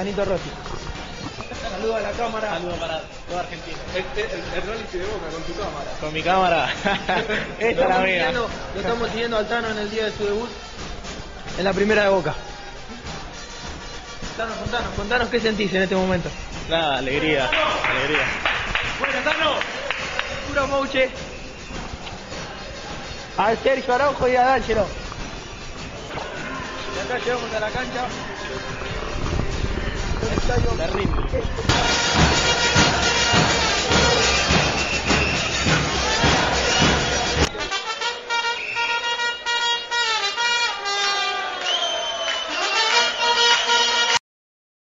Tanito Rossi. Saludos a la cámara. Saludos para toda Argentina. El reality de Boca con tu cámara. Con mi cámara. Esta es la mía. Lo estamos siguiendo al Tano en el día de su debut en la primera de Boca. Tano, contanos qué sentís en este momento. Nada, alegría. Bueno, Tano. Puro Mouche. A Sergio Araujo y a D'Angelo. Y acá llegamos a la cancha. Terrible.